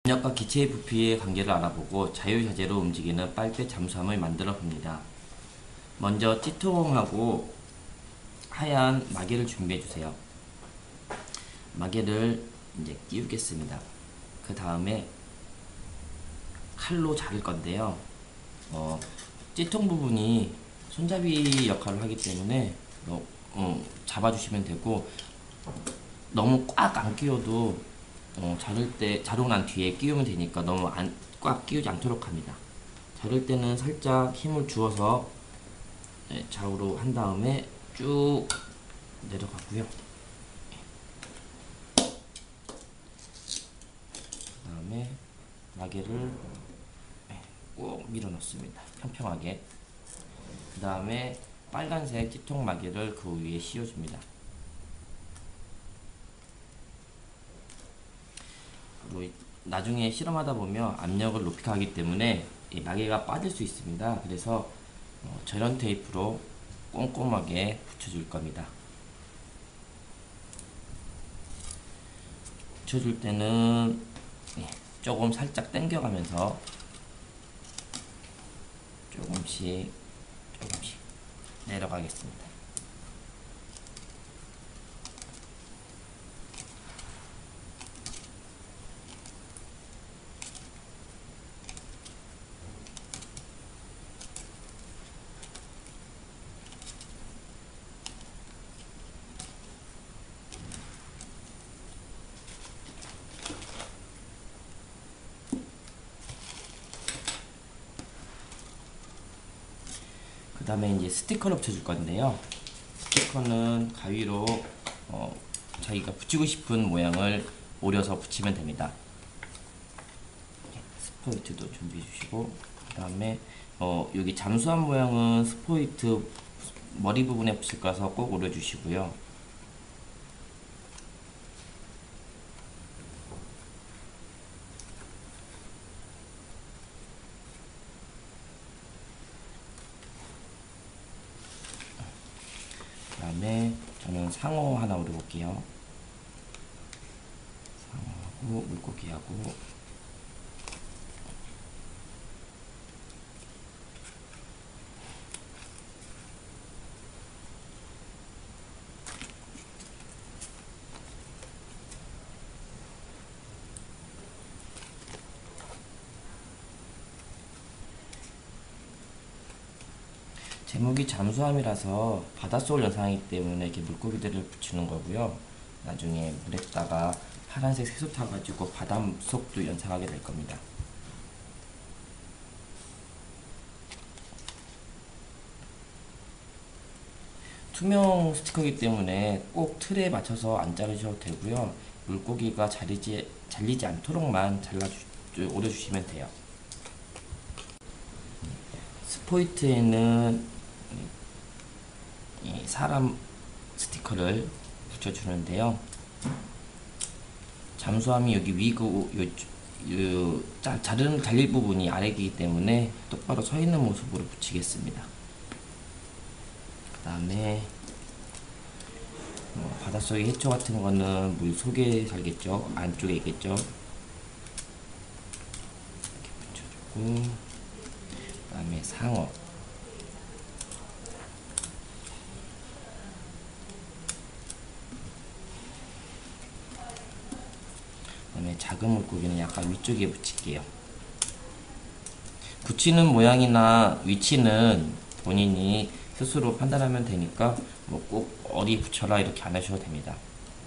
압력과 기체의 부피의 관계를 알아보고 자유자재로 움직이는 빨대 잠수함을 만들어 봅니다. 먼저 찌통하고 하얀 마개를 준비해 주세요. 마개를 이제 띄우겠습니다. 그 다음에 칼로 자를 건데요. 찌통 부분이 손잡이 역할을 하기 때문에 잡아주시면 되고, 너무 꽉 안 끼워도 자를 때 자르고 난 뒤에 끼우면 되니까 너무 꽉 끼우지 않도록 합니다. 자를 때는 살짝 힘을 주어서 좌우로 한 다음에 쭉 내려가고요. 그 다음에 마개를 꼭 밀어 넣습니다. 평평하게. 그 다음에 빨간색 찌통 마개를 그 위에 씌워줍니다. 그리고 나중에 실험하다 보면 압력을 높이 가기 때문에 이 마개가 빠질 수 있습니다. 그래서 절연 테이프로 꼼꼼하게 붙여줄 겁니다. 붙여줄 때는 조금 살짝 당겨가면서 조금씩 내려가겠습니다. 그 다음에 이제 스티커를 붙여줄 건데요. 스티커는 가위로 자기가 붙이고 싶은 모양을 오려서 붙이면 됩니다. 스포이트도 준비해 주시고, 그 다음에 여기 잠수함 모양은 스포이트 머리 부분에 붙일 거라서 꼭 오려 주시고요. 그 다음에 저는 상어 하나 오려볼게요. 상어하고 물고기하고, 제목이 잠수함이라서 바닷속 영상이기 때문에 이렇게 물고기들을 붙이는 거고요. 나중에 물에다가 파란색 색소 타가지고 바닷속도 연상하게 될 겁니다. 투명 스티커이기 때문에 꼭 틀에 맞춰서 안 자르셔도 되고요. 물고기가 잘리지 않도록만 오려주시면 돼요. 스포이트에는 이 사람 스티커를 붙여주는데요. 잠수함이 여기 위고 잘릴 부분이 아래이기 때문에 똑바로 서 있는 모습으로 붙이겠습니다. 그 다음에 바닷속의 해초 같은 거는 물 속에 살겠죠. 안쪽에 있겠죠. 이렇게 붙여주고, 그 다음에 상어, 그 다음에 작은 물고기는 약간 위쪽에 붙일게요. 붙이는 모양이나 위치는 본인이 스스로 판단하면 되니까 뭐 꼭 어디 붙여라 이렇게 안 하셔도 됩니다.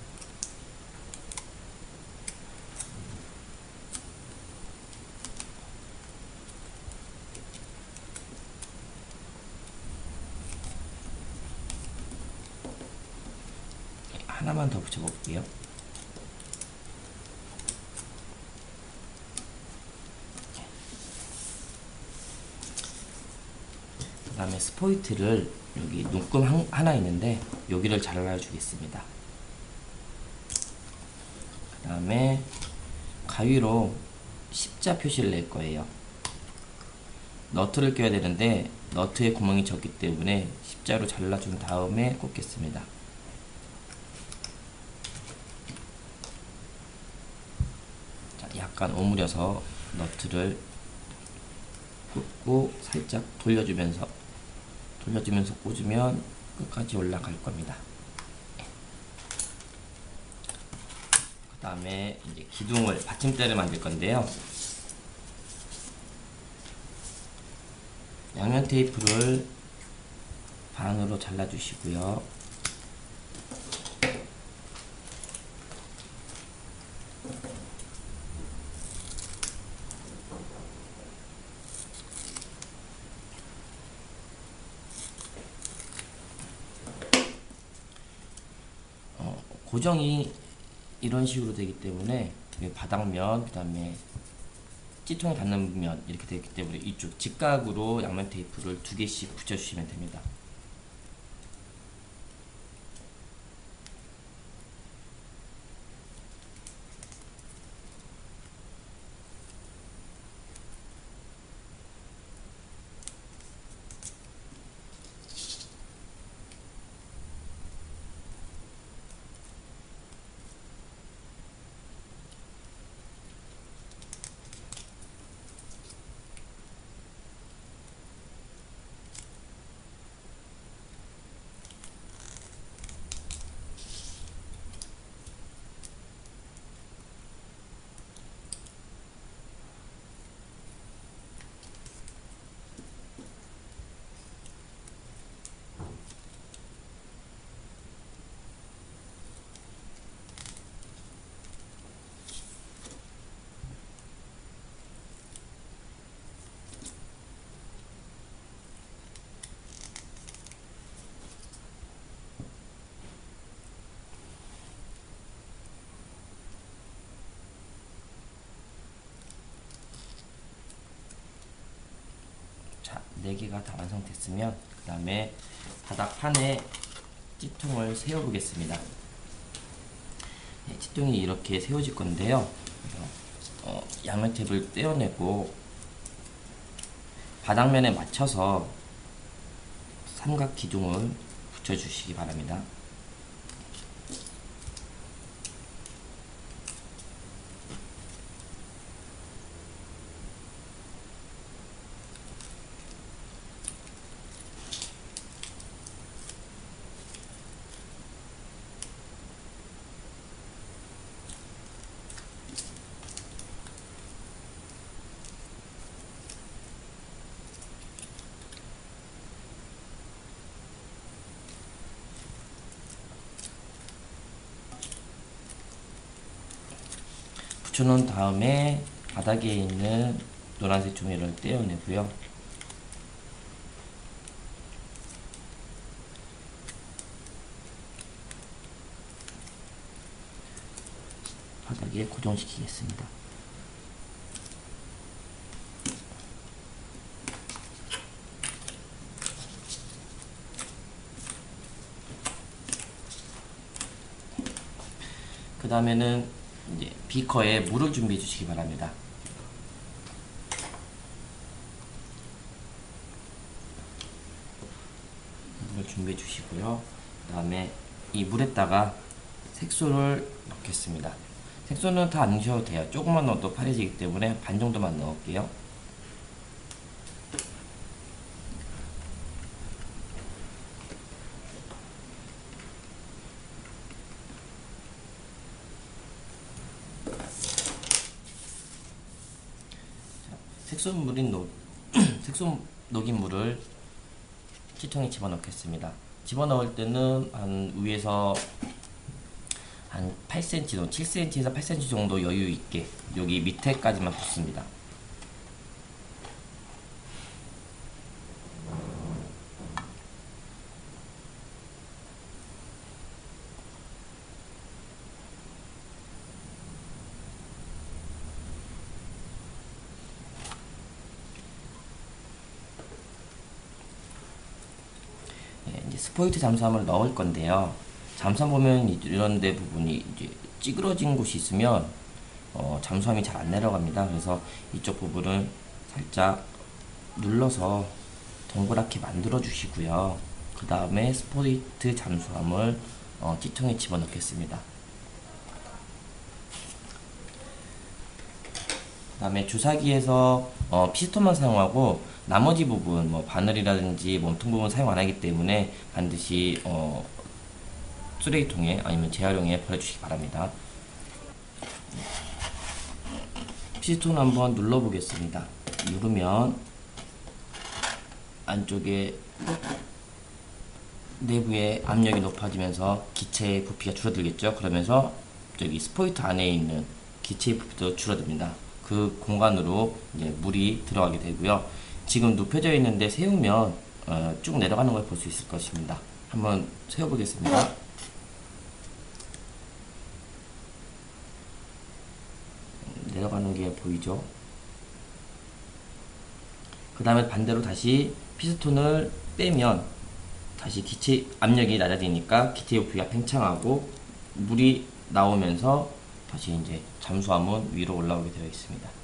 하나만 더 붙여볼게요. 그 다음에 스포이트를 여기 눈금 하나 있는데 여기를 잘라주겠습니다. 그 다음에 가위로 십자 표시를 낼 거예요. 너트를 껴야 되는데 너트에 구멍이 적기 때문에 십자로 잘라준 다음에 꽂겠습니다. 자, 약간 오므려서 너트를 꽂고 살짝 돌려주면서 꽂으면 끝까지 올라갈 겁니다. 그 다음에 이제 기둥을 받침대를 만들 건데요. 양면 테이프를 반으로 잘라 주시고요. 고정이 이런 식으로 되기 때문에 바닥면, 그 다음에 찌통에 닿는 면 이렇게 되기 때문에 이쪽 직각으로 양면 테이프를 2개씩 붙여주시면 됩니다. 자, 4개가 다 완성됐으면 그 다음에 바닥판에 찌통을 세워 보겠습니다. 네, 찌통이 이렇게 세워질 건데요. 양면 탭을 떼어내고 바닥면에 맞춰서 삼각 기둥을 붙여주시기 바랍니다. 붙여놓은 다음에 바닥에 있는 노란색 종이를 떼어내고요. 바닥에 고정시키겠습니다. 그 다음에는 이제 비커에 물을 준비해 주시기 바랍니다. 물을 준비해 주시고요. 그 다음에 이 물에다가 색소를 넣겠습니다. 색소는 다 안 넣으셔도 돼요. 조금만 넣어도 파래지기 때문에 반 정도만 넣을게요. 색소 녹인 물을 치통에 집어넣겠습니다. 집어넣을 때는 한 위에서 한 8cm, 7cm에서 8cm 정도 여유 있게 여기 밑에까지만 붓습니다. 스포이트 잠수함을 넣을 건데요. 잠수함 보면 이런 데 부분이 이제 찌그러진 곳이 있으면 잠수함이 잘 안 내려갑니다. 그래서 이쪽 부분을 살짝 눌러서 동그랗게 만들어 주시고요. 그 다음에 스포이트 잠수함을 찌통에 집어넣겠습니다. 그다음에 주사기에서 피스톤만 사용하고 나머지 부분 뭐 바늘이라든지 몸통 부분 사용 안 하기 때문에 반드시 쓰레기통에 아니면 재활용에 버려주시기 바랍니다. 피스톤 한번 눌러 보겠습니다. 누르면 안쪽에 내부의 압력이 높아지면서 기체의 부피가 줄어들겠죠. 그러면서 저기 스포이트 안에 있는 기체의 부피도 줄어듭니다. 그 공간으로 이제 물이 들어가게 되고요. 지금 눕혀져 있는데 세우면 쭉 내려가는 걸 볼 수 있을 것입니다. 한번 세워보겠습니다. 내려가는 게 보이죠? 그 다음에 반대로 다시 피스톤을 빼면 다시 기체 압력이 낮아지니까 기체의 부피가 팽창하고 물이 나오면서 다시 이제 잠수함은 위로 올라오게 되어 있습니다.